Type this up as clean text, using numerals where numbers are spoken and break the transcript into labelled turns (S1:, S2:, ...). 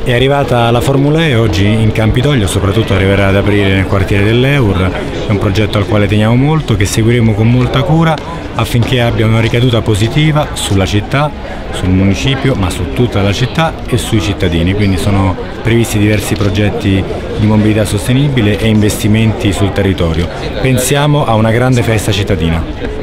S1: È arrivata la Formula E oggi in Campidoglio, soprattutto arriverà ad aprire nel quartiere dell'Eur. È un progetto al quale teniamo molto, che seguiremo con molta cura affinché abbia una ricaduta positiva sulla città, sul municipio, ma su tutta la città e sui cittadini. Quindi sono previsti diversi progetti di mobilità sostenibile e investimenti sul territorio. Pensiamo a una grande festa cittadina.